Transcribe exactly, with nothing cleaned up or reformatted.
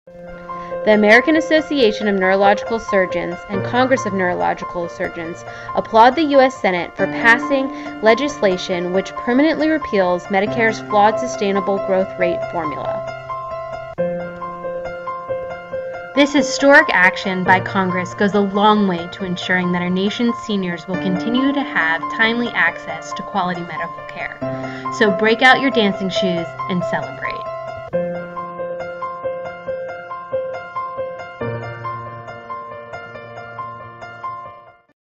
The American Association of Neurological Surgeons and Congress of Neurological Surgeons applaud the U S Senate for passing legislation which permanently repeals Medicare's flawed sustainable growth rate formula. This historic action by Congress goes a long way to ensuring that our nation's seniors will continue to have timely access to quality medical care. So break out your dancing shoes and celebrate.